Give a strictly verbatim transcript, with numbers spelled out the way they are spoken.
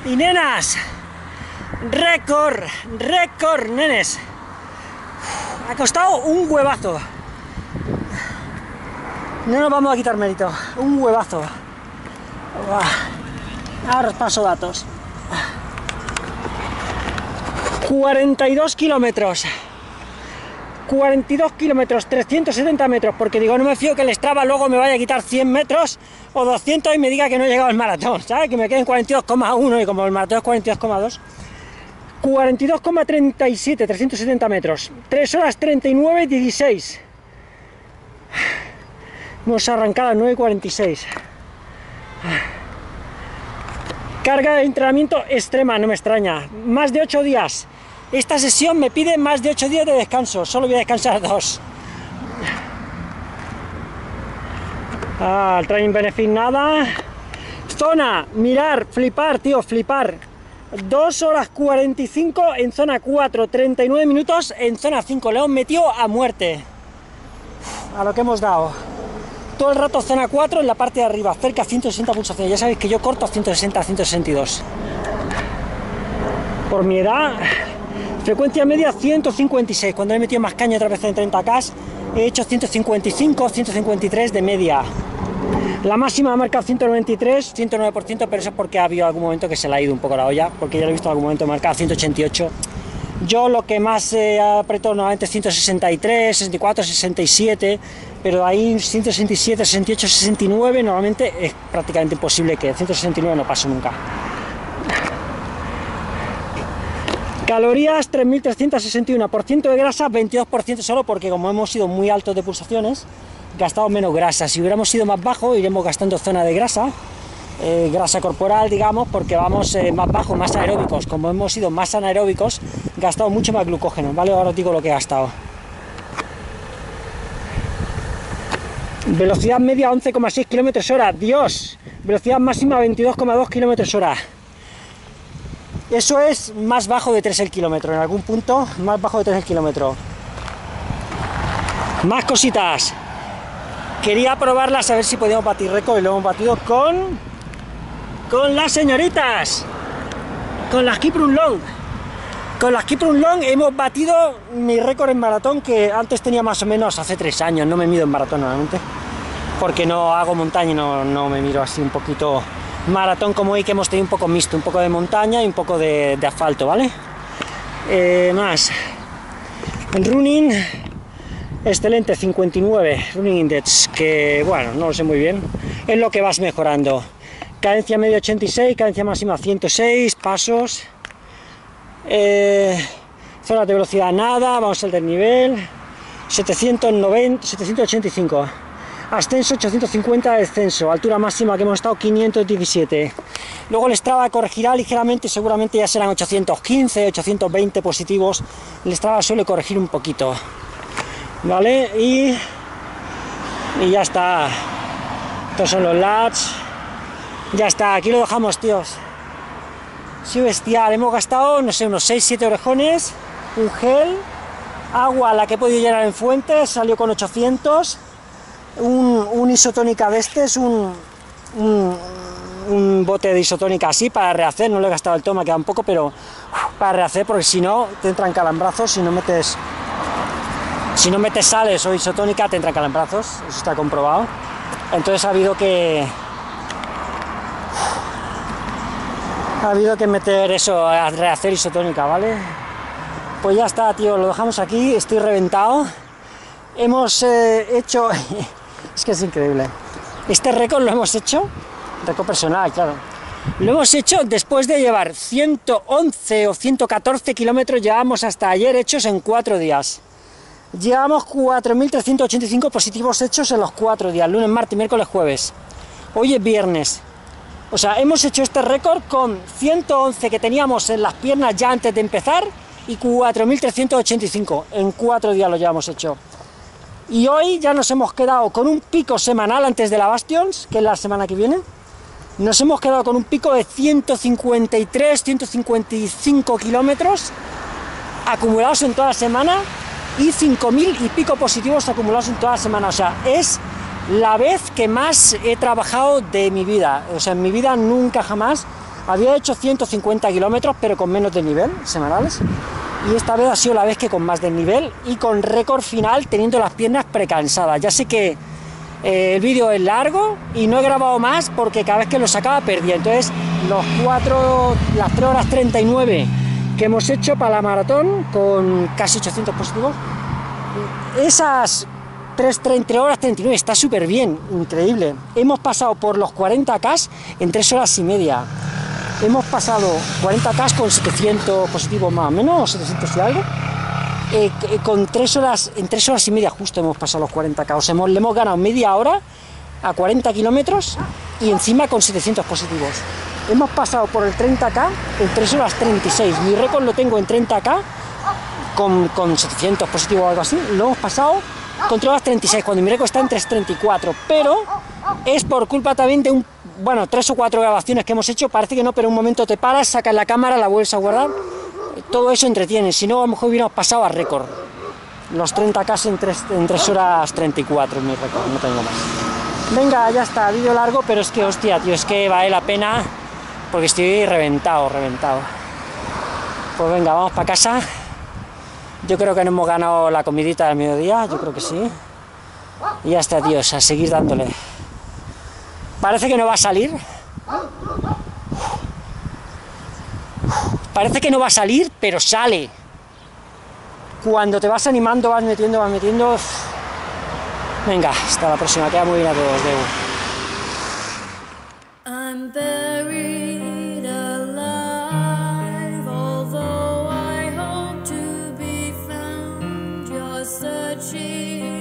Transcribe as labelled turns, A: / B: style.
A: Y nenas, récord, récord, nenes. Ha costado un huevazo. No nos vamos a quitar mérito, un huevazo. Ahora os paso datos. cuarenta y dos kilómetros. cuarenta y dos kilómetros, trescientos setenta metros, porque digo, no me fío que el Strava luego me vaya a quitar cien metros o doscientos y me diga que no he llegado al maratón, ¿sabes? Que me queden cuarenta y dos coma uno y como el maratón es cuarenta y dos coma dos. cuarenta y dos coma treinta y siete, trescientos setenta metros, tres horas treinta y nueve, dieciséis. Hemos arrancado a las nueve cuarenta y seis. Carga de entrenamiento extrema, no me extraña. Más de ocho días. Esta sesión me pide más de ocho días de descanso, solo voy a descansar dos. Ah, el training benefit nada. Zona, mirar, flipar, tío, flipar. dos horas cuarenta y cinco en zona cuatro, treinta y nueve minutos en zona cinco. Le hemos metido a muerte. A lo que hemos dado. Todo el rato zona cuatro en la parte de arriba, cerca a ciento sesenta pulsaciones. Ya sabéis que yo corto a ciento sesenta, a ciento sesenta y dos. Por mi edad... Frecuencia media ciento cincuenta y seis, cuando he metido más caña otra vez en treinta K, he hecho ciento cincuenta y cinco, ciento cincuenta y tres de media. La máxima ha marcado ciento noventa y tres, ciento nueve por ciento, pero eso es porque ha habido algún momento que se le ha ido un poco la olla, porque ya lo he visto en algún momento marcado ciento ochenta y ocho. Yo lo que más eh, apretó normalmente es ciento sesenta y tres, sesenta y cuatro, sesenta y siete, pero ahí ciento sesenta y siete, sesenta y ocho, sesenta y nueve normalmente es prácticamente imposible que ciento sesenta y nueve no pase nunca. Calorías tres mil trescientos sesenta y uno, por ciento de grasa veintidós por ciento solo, porque como hemos sido muy altos de pulsaciones, gastamos menos grasa. Si hubiéramos sido más bajo, iremos gastando zona de grasa, eh, grasa corporal, digamos, porque vamos eh, más bajo, más aeróbicos. Como hemos sido más anaeróbicos, gastamos mucho más glucógeno, ¿vale? Ahora os digo lo que he gastado. Velocidad media once coma seis kilómetros hora, Dios. Velocidad máxima veintidós coma dos kilómetros hora. Eso es más bajo de tres el kilómetro, en algún punto más bajo de tres el kilómetro. Más cositas. Quería probarlas a ver si podíamos batir récord y lo hemos batido con con las señoritas, con las Kiprun Long. Con las Kiprun Long hemos batido mi récord en maratón, que antes tenía más o menos hace tres años. No me mido en maratón normalmente, porque no hago montaña y no, no me miro así un poquito. Maratón como hoy, que hemos tenido un poco mixto, un poco de montaña y un poco de, de asfalto, ¿vale? Eh, más. En running, excelente, cincuenta y nueve, running index, que bueno, no lo sé muy bien, es lo que vas mejorando. Cadencia media ochenta y seis, cadencia máxima ciento seis, pasos. Eh, zonas de velocidad nada, vamos al desnivel, setecientos noventa, setecientos ochenta y cinco. Ascenso ochocientos cincuenta, descenso, altura máxima que hemos estado quinientos diecisiete. Luego el Strava corregirá ligeramente, seguramente ya serán ochocientos quince, ochocientos veinte positivos. El Strava suele corregir un poquito, ¿vale? Y, y ya está. Estos son los laps. Ya está, aquí lo dejamos, tíos. Sí, bestial, hemos gastado, no sé, unos seis siete orejones, un gel, agua, la que he podido llenar en fuentes, salió con ochocientos. Un, un isotónica de este, es un, un, un bote de isotónica así para rehacer, no le he gastado el toma, queda un poco, pero para rehacer, porque si no te entran calambrazos, si no metes si no metes sales o isotónica te entran calambrazos, eso está comprobado. Entonces ha habido que ha habido que meter eso, a rehacer isotónica, ¿vale? Pues ya está, tío, lo dejamos aquí, estoy reventado. Hemos eh, hecho... Es que es increíble. Este récord lo hemos hecho, récord personal, claro. Lo hemos hecho después de llevar ciento once o ciento catorce kilómetros, llevamos hasta ayer hechos en cuatro días. Llevamos cuatro mil trescientos ochenta y cinco positivos hechos en los cuatro días, lunes, martes, miércoles, jueves. Hoy es viernes. O sea, hemos hecho este récord con ciento once que teníamos en las piernas ya antes de empezar y cuatro mil trescientos ochenta y cinco. En cuatro días lo llevamos hecho. Y hoy ya nos hemos quedado con un pico semanal antes de la Bastions, que es la semana que viene. Nos hemos quedado con un pico de ciento cincuenta y tres, ciento cincuenta y cinco kilómetros acumulados en toda la semana y cinco mil y pico positivos acumulados en toda la semana. O sea, es la vez que más he trabajado de mi vida. O sea, en mi vida nunca jamás Había hecho ciento cincuenta kilómetros, pero con menos desnivel semanales. Y esta vez ha sido la vez que con más desnivel y con récord final, teniendo las piernas precansadas. Ya sé que eh, el vídeo es largo y no he grabado más porque cada vez que lo sacaba perdía. Entonces, los cuatro, las tres horas treinta y nueve que hemos hecho para la maratón, con casi ochocientos positivos, esas tres horas treinta y nueve está súper bien, increíble. Hemos pasado por los cuarenta K en tres horas y media. Hemos pasado cuarenta K con setecientos positivos más o menos, setecientos y algo. Eh, con tres horas, en tres horas y media justo hemos pasado los cuarenta K. O sea, hemos, le hemos ganado media hora a cuarenta kilómetros y encima con setecientos positivos. Hemos pasado por el treinta K en tres horas treinta y seis. Mi récord lo tengo en treinta K con, con setecientos positivos o algo así. Lo hemos pasado con tres horas treinta y seis, cuando mi récord está en tres treinta y cuatro. Pero es por culpa también de un, bueno, tres o cuatro grabaciones que hemos hecho. Parece que no, pero un momento te paras, sacas la cámara, la vuelves a guardar. Todo eso entretiene. Si no, a lo mejor hubiéramos pasado a récord. Los treinta K en tres, en tres horas treinta y cuatro, mi récord, no tengo más. Venga, ya está, vídeo largo, pero es que, hostia, tío, es que vale la pena. Porque estoy reventado, reventado. Pues venga, vamos para casa. Yo creo que no hemos ganado la comidita del mediodía, yo creo que sí. Y ya está, tíos, a seguir dándole. Parece que no va a salir. Parece que no va a salir, pero sale. Cuando te vas animando, vas metiendo, vas metiendo. Venga, hasta la próxima, queda muy bien a todos, Deu. I'm buried alive, although I hope to be found. You're searching